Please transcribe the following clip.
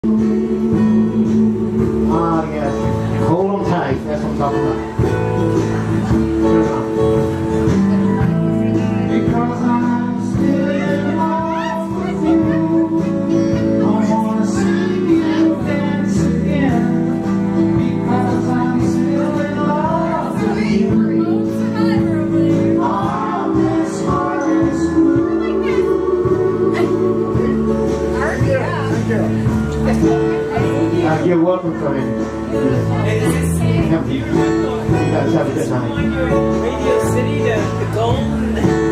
Ah, yes. Hold them tight. That's what I'm talking about. Because I'm still in love with you. I wanna see you dance again. Because I'm still in love with you. Oh, this heart is blue. You're welcome for it. You guys have a good night. Radio City, the gold.